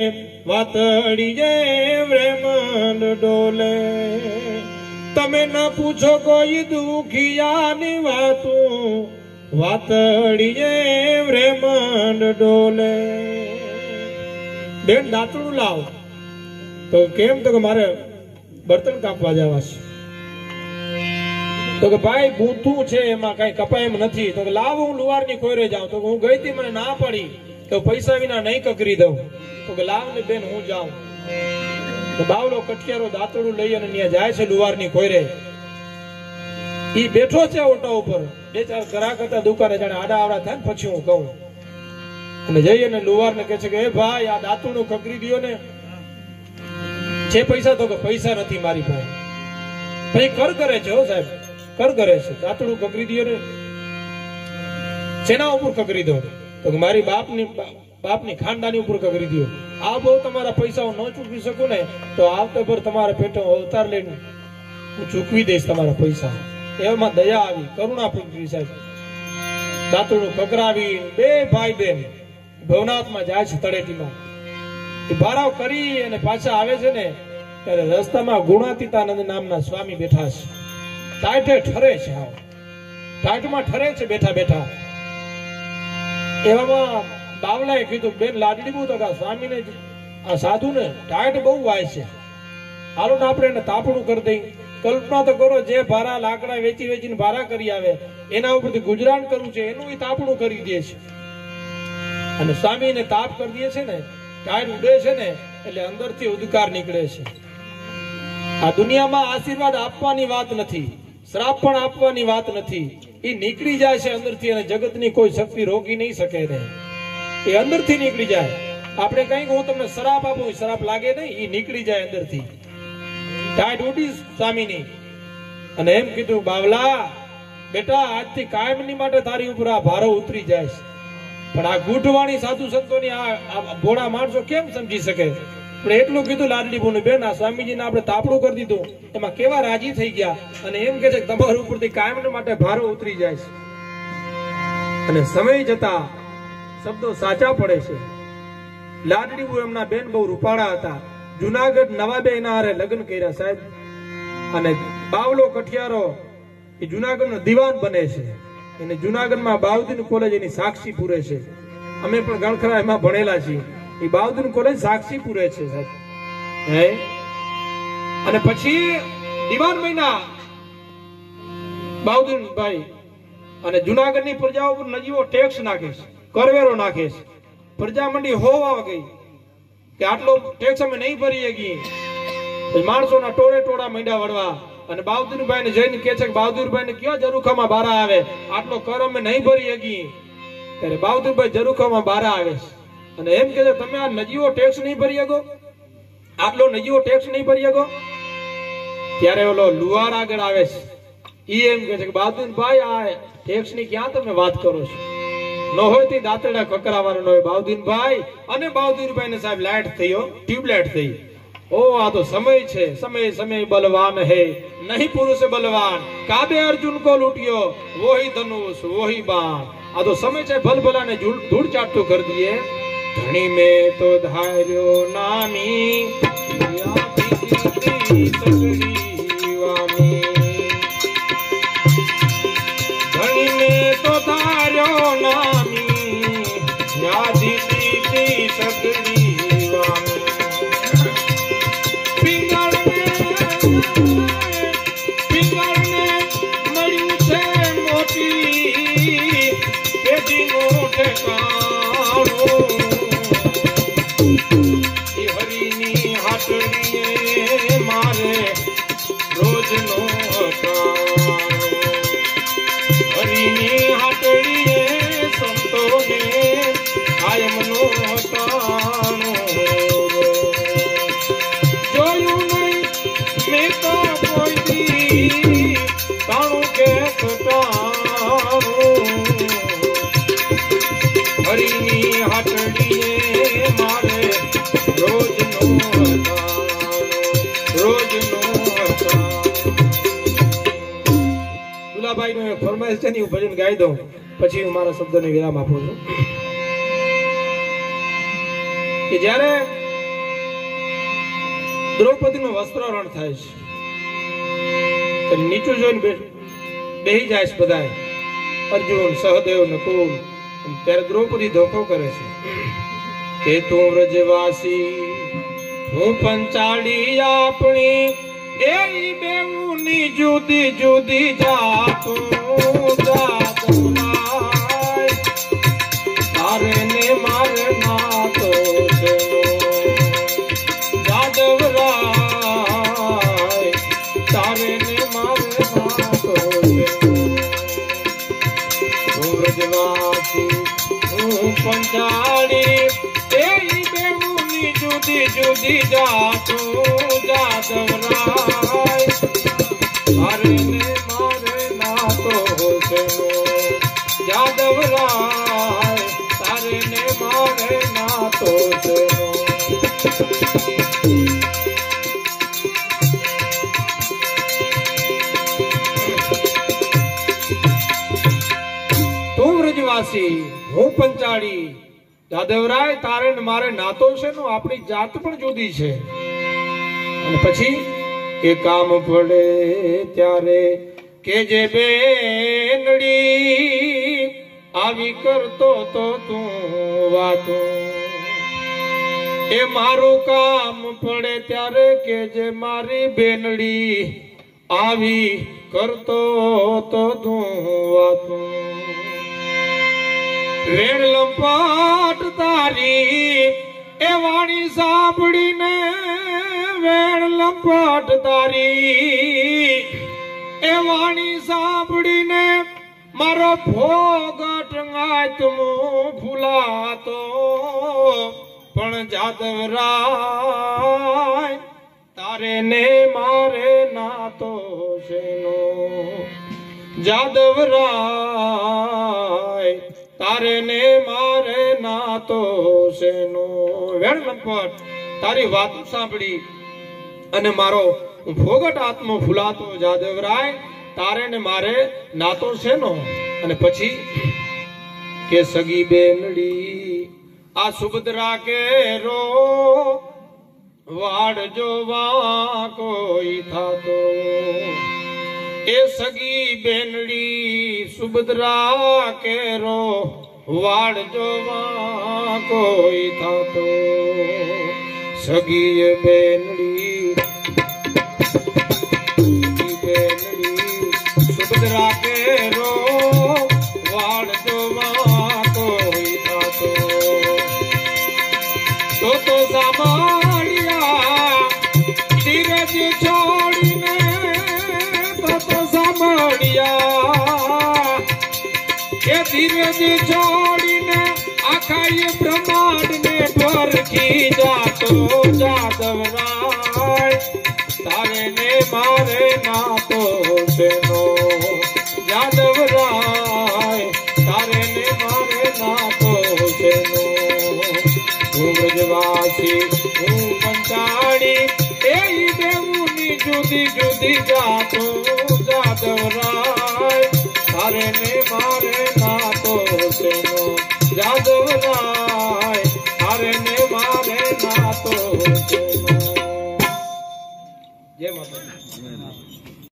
વાતડીએ વ્રેમન ડોલે તમે ન પૂછો કોઈ દુખિયાની વાતું વાતડીએ વ્રેમન ડોલે બેન દાંતણું લાવ તો કેમ તો કે મારે બર્તન કાપવા જવા છે તો કે ભાઈ ગૂંથું છે એમાં કઈ કપાય એમ નથી તો કે લાવ હું લુવારની ખોરે જાઉં તો હું ગઈ હતી મને ના પડી તો પૈસા વિના નહીં કકરી દઉં તો કે લાવ ને બેન હું જાઉં તો બાવલો કઠિયારો દાંતડું લઈ અને ત્યાં જાય છે લુવારની ખોરે ઈ બેઠો છે ઓટા ઉપર બે ચાર ગ્રાહક હતા દુકાને જાણે આડા આવડા થાય ને પછી હું કહું અને જઈ અને લુવારને કહે છે કે એ ભાઈ આ દાંતડું કકરી દયો ને છે પૈસા તો કે પૈસા નથી મારી પાસે ભાઈ કર કરે છે હો સાહેબ કર કરે છે દાંતડું કકરી દયો ને સેના ઉપર કકરી દો તો મારી બાપની ખાનદાની ઉપર કકરી દો આ બહુ તમારા પૈસા હું ન ચૂકવી શકું ને તો આવતે પર તમારે પેટો અવતાર લઈને હું ચૂકવી દઈશ તમારા પૈસા એમાં દયા આવી કરુણા પૂરી સાહેબ દાંતડું કકરાવી બે ભાઈ બેન ભવનાથમાં જાય છે તળેટીમાં એ ભારાવ કરી અને પાછા આવે છે ને ત્યારે રસ્તામાં ગુણાતીતાનંદ નામના સ્વામી બેઠા છે ટાઈટે ઠરે છે ટાઈટમાં ઠરે છે બેઠા બેઠા એવામાં બાવલાએ કીધું બેન લાડડી બહુ તો સ્વામીને આ સાધુને ટાઈટ બહુ વાય છે હાલો ને આપણે એને તાપણું કરી દઈ કલ્પના તો કરો જે ભારા લાકડા વેચી વેચીને ભારા કરી આવે એના ઉપરથી ગુજરાન કરવું છે એનું તાપણું કરી દે છે અને સ્વામીને તાપ કરી દે છે ને ટાઈટ ઉડે છે ને એટલે અંદરથી ઉદ્કાર નીકળે છે આ દુનિયામાં આશીર્વાદ આપવાની વાત નથી શ્રાપ પણ આપવાની વાત નથી એ નીકળી જાય છે અંદરથી અને જગતની કોઈ શક્તિ રોકી નહીં શકે ને એ અંદરથી નીકળી જાય આપણે કઈ હું તમને શ્રાપ આપું શ્રાપ લાગે નહીં એ નીકળી જાય અંદરથી ટાઈટ ઉડી સ્વામીની અને એમ કીધું બાવલા બેટા આજથી કાયમની માટે તારી ઉપર આ ભારો ઉતરી જાય છે પણ આ ગૂંઠવાણી સાધુ સંતોની આ ભોળા માણસો કેમ સમજી શકે પણ એટલું કીધું લાડલી બોને બેન આ સ્વામીજીને આપણે તાપડું કરી દીધું એમાં કેવા રાજી થઈ ગયા અને એમ કે છે કે તમારા ઉપરથી કાયમ માટે ભારો ઉતરી જાય છે અને સમય જતા શબ્દો સાચા પડે છે લાડલી બો એમના બેન બહુ રૂપાળા હતા જુનાગઢ નવાબે એના હારે લગ્ન કર્યા સાહેબ અને બાવલો કઠિયારો એ જુનાગઢનો દીવાન બને છે અને જુનાગઢમાં બાઉદીન કોલેજ એની સાક્ષી પૂરે છે અમે પણ ગણખરા એમાં ભણેલા છીએ એ બાઉદીન કોલેજ સાક્ષી પૂરે છે સાહેબ હે અને પછી દીવાન મહિના બાઉદીન ભાઈ અને જુનાગઢની પ્રજાઓ પર નજીવો ટેક્સ નાખે છે કરવેરો નાખે છે પ્રજા મંડી હોવા ગઈ કે આટલો ટેક્સ અમે નહીં ભરી શકી માણસોના ટોળે ટોળા મંડ્યા વળવા અને બાઉદીનભાઈ ને જઈને કે છે કે બાઉદીનભાઈ ને કયો જરૂખામાં બારા આવે આટલો કર અમે નહીં ભરી શકી ત્યારે બાઉદીનભાઈ જરૂખામાં બારા આવે છે અને એમ કે છે તમે આ નજીવો ટેક્સ નહીં ભરી શકો આટલો નજીવો ટેક્સ નહીં ભરી શકો ત્યારે ઓલો લુહાર આગળ આવે છે ઈ એમ કે છે કે બાઉદીનભાઈ આ ટેક્સ ની ક્યાં તમે વાત કરો છો ન હોય તે દાંતડા કકરાવાનો હોય બાઉદીનભાઈ અને બાઉદીનભાઈ ને સાહેબ લાઈટ થયો ટ્યુબલાઇટ થઈ ओ आ तो समय छे समय समय बलवान है नहीं पुरुष बलवान काबे अर्जुन को लूटियो वो ही धनुष वो ही बाण आ तो समय छे भल भला ने धूल चाटू कर दिए धनी में तो धार्यो नामी धनी में तो धार्यो नामी यादी सकरी ફરમાઈશ છે ને હું ભજન ગાઈ દઉં પછી હું મારા શબ્દોને વિરામ આપું છું કે જ્યારે દ્રૌપદીનું વસ્ત્રાહરણ થાય છે, નીચું જોઈને બેહી જાય છે બધા, અર્જુન, સહદેવ, નકુલ. ત્યારે દ્રૌપદી ધોખો કરે છે કે તું વ્રજવાસી, હું પંચાળી, આપણી એ બેઉની જુદી જુદી જાતું જાદવરાય, તારે ને મારે નાતો છે જાદવરાય, તારે ને મારે નાતો છે. હું વ્રજવાસી, હું પંચાળી, એ બેઉની જુદી જુદી જાતું જાદવરાય, તારે ને મારે નાતો છે જાદવરાય, તારે ને મારે નાતો છે. તું વ્રજવાસી, હું પંચાળી, જાદવરાય, તારે ને મારે નાતો છે નો, આપણી જાત પણ જુદી છે. અને પછી એ કામ પડે ત્યારે કે જે બેનડી, આવી કરતો તો તું વાતો. એ મારું કામ પડે ત્યારે કે જે મારી બેનડી, આવી કરતો તો તું વાતો. વેણ લંપાટ તારી એ વાણી સાંભળીને, વેણ લંપાટ તારી એ વાણી સાંભળીને, મારો ભોગ ટંગાયતમો ભૂલાતો. પણ જાદવરાય, તારે ને મારે નાતો છે નો જાદવરાય, તારે ને મારે નાતો છે નો. વેણ લંપટ તારી વાત સાંભળી અને મારો ભોગટ આત્મો ફૂલાતો જાદવરાય, તારે ને મારે નાતો છે નો. અને પછી કે સગી બેનડી, આ સુભદ્રા કેરો વાડ જોવા કોઈ થાતો. એ સગી બેનડી સુભદ્રા કેરો વાડ જોવા કોઈ થાતો. સગી બેનડી સુભદ્રા કેરો વાડ જોવા કોઈ થાતો. તો સાંભળ્યા ધીરજ છોડીને, તો સાંભળ્યા એ ધીરજ છોડીને, આખા બ્રહ્માંડ ને પરખી જાતો જાદવરાય, તારે ને મારે નાતો છે નો જાદવરાય, તારે ને મારે નાતો છે નો. હું વ્રજવાસી, હું પંચાળી, એ બેઉની જુદી જુદી જાતો જાદવરાય, તારે ને